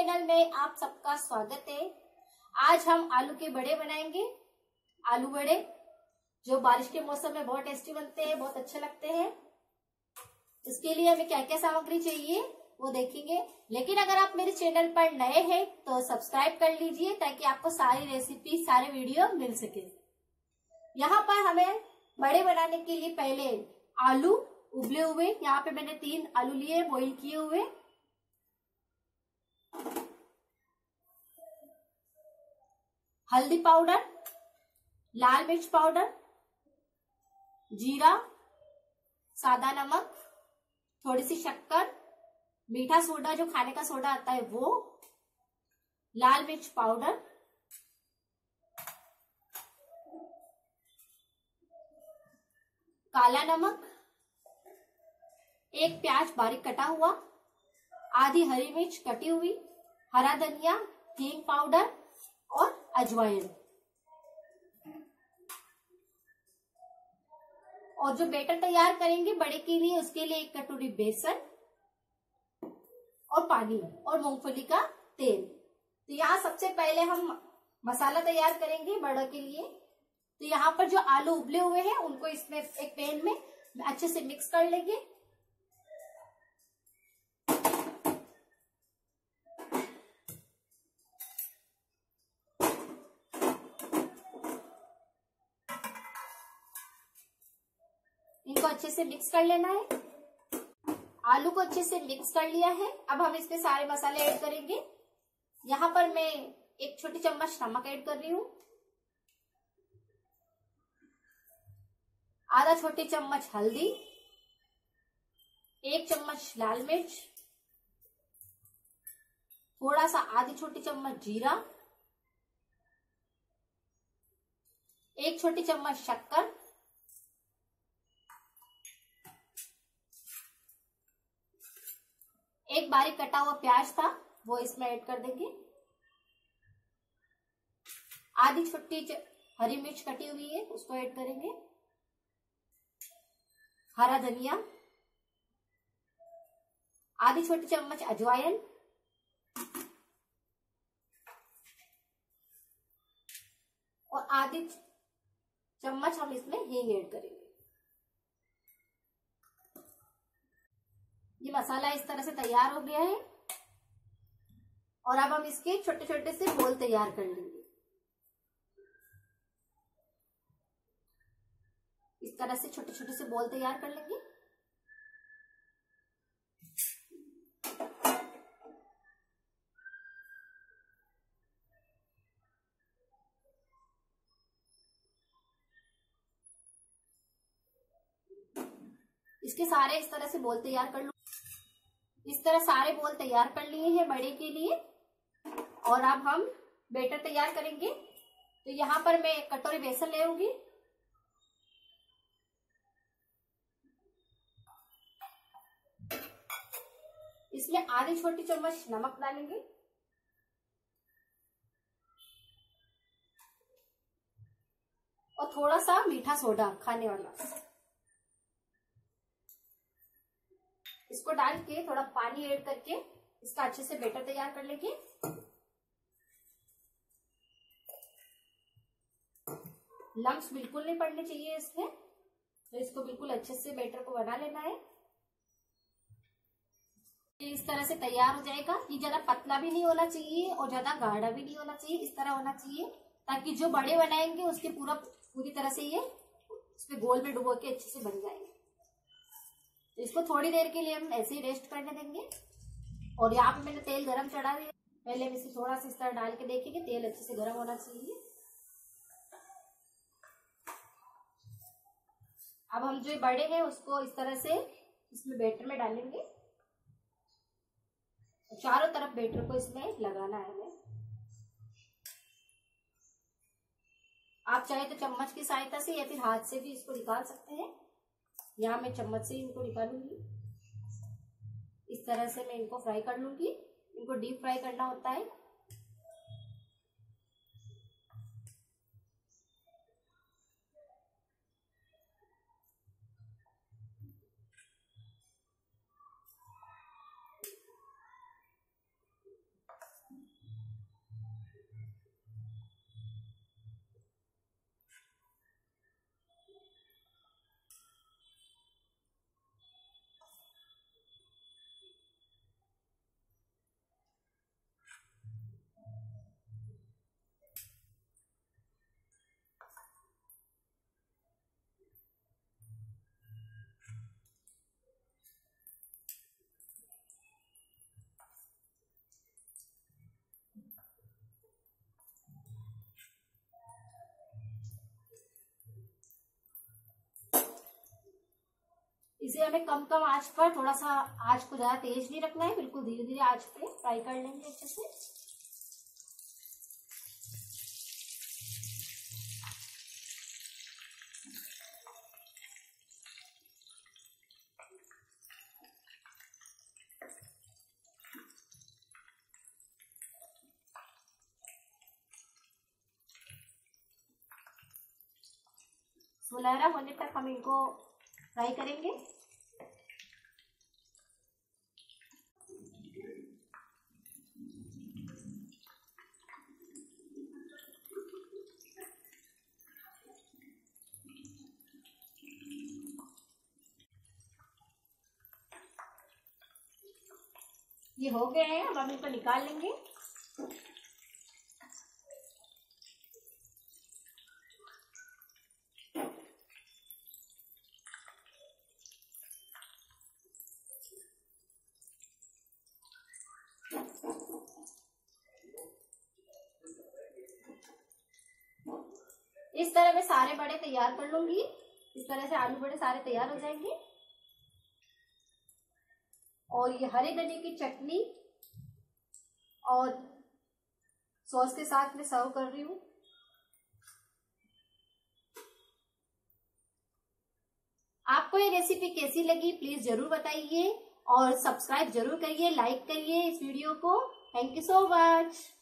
Channel में आप सबका स्वागत है। आज हम आलू के बड़े बनाएंगे। आलू बड़े जो बारिश के मौसम में बहुत टेस्टी बनते हैं, बहुत अच्छे लगते हैं। इसके लिए हमें क्या क्या सामग्री चाहिए वो देखेंगे। लेकिन अगर आप मेरे चैनल पर नए हैं तो सब्सक्राइब कर लीजिए ताकि आपको सारी रेसिपी, सारे वीडियो मिल सके। यहाँ पर हमें बड़े बनाने के लिए पहले आलू उबले हुए, यहाँ पे मैंने 3 आलू लिए बॉईल किए हुए, हल्दी पाउडर, लाल मिर्च पाउडर, जीरा, सादा नमक, थोड़ी सी शक्कर, मीठा सोडा जो खाने का सोडा आता है वो, लाल मिर्च पाउडर, काला नमक, एक प्याज बारीक कटा हुआ, आधी हरी मिर्च कटी हुई, हरा धनिया, हींग पाउडर और अजवाइन। और जो बैटर तैयार करेंगे बड़े के लिए, उसके लिए 1 कटोरी बेसन और पानी और मूंगफली का तेल। तो यहाँ सबसे पहले हम मसाला तैयार करेंगे बड़े के लिए। तो यहाँ पर जो आलू उबले हुए हैं उनको इसमें एक पैन में अच्छे से मिक्स कर लेंगे। इनको अच्छे से मिक्स कर लेना है। आलू को अच्छे से मिक्स कर लिया है। अब हम इसमें सारे मसाले ऐड करेंगे। यहाँ पर मैं 1 छोटी चम्मच नमक ऐड कर रही हूँ, आधा छोटी चम्मच हल्दी, 1 चम्मच लाल मिर्च, थोड़ा सा आधी छोटी चम्मच जीरा, 1 छोटी चम्मच शक्कर, एक बारीक कटा हुआ प्याज था वो इसमें ऐड कर देंगे, आधी छोटी हरी मिर्च कटी हुई है उसको ऐड करेंगे, हरा धनिया, आधी छोटी चम्मच अजवाइन, और आधी चम्मच हम इसमें हींग ऐड करेंगे। ये मसाला इस तरह से तैयार हो गया है और अब हम इसके छोटे छोटे से बोल तैयार कर लेंगे। इस तरह से छोटे छोटे से बोल तैयार कर लेंगे। इसके सारे इस तरह से बोल तैयार कर लो। इस तरह सारे बोल तैयार कर लिए हैं बड़े के लिए। और अब हम बैटर तैयार करेंगे। तो यहाँ पर मैं 1 कटोरी बेसन ले लूंगी, इसमें आधी छोटी चम्मच नमक डालेंगे, और थोड़ा सा मीठा सोडा खाने वाला, इसको डाल के थोड़ा पानी ऐड करके इसका अच्छे से बैटर तैयार कर लेंगे। लम्स बिल्कुल नहीं पड़ने चाहिए इसमें, तो इसको बिल्कुल अच्छे से बैटर को बना लेना है। इस तरह से तैयार हो जाएगा। ये ज्यादा पतला भी नहीं होना चाहिए और ज्यादा गाढ़ा भी नहीं होना चाहिए, इस तरह होना चाहिए ताकि जो बड़े बनाएंगे उसके पूरी तरह से ये उसमें गोल में डुबो के अच्छे से बन जाएंगे। तो इसको थोड़ी देर के लिए हम ऐसे ही रेस्ट करने देंगे। और यहाँ पे मैंने तेल गरम चढ़ा दिया। पहले हम इसे थोड़ा सा इस तरह डाल के देखेंगे, तेल अच्छे से गरम होना चाहिए। अब हम जो बड़े हैं उसको इस तरह से इसमें बैटर में डालेंगे। चारों तरफ बैटर को इसमें लगाना है हमें। आप चाहे तो चम्मच की सहायता से या फिर हाथ से भी इसको निकाल सकते हैं। यहाँ मैं चम्मच से इनको निकालूंगी। इस तरह से मैं इनको फ्राई कर लूंगी। इनको डीप फ्राई करना होता है। इसे हमें कम कम आंच पर, थोड़ा सा आंच को ज्यादा तेज नहीं रखना है, बिल्कुल धीरे धीरे आंच पे फ्राई कर लेंगे अच्छे से। सुनहरा होने तक हम इनको फ्राई करेंगे। ये हो गए हैं, अब हम इनको निकाल लेंगे। इस तरह मैं सारे बड़े तैयार कर लूंगी। इस तरह से आलू बड़े सारे तैयार हो जाएंगे। और ये हरे धनिये की चटनी और सॉस के साथ मैं सर्व कर रही हूँ। आपको ये रेसिपी कैसी लगी प्लीज जरूर बताइए और सब्सक्राइब जरूर करिए, लाइक करिए इस वीडियो को। Thank you so much.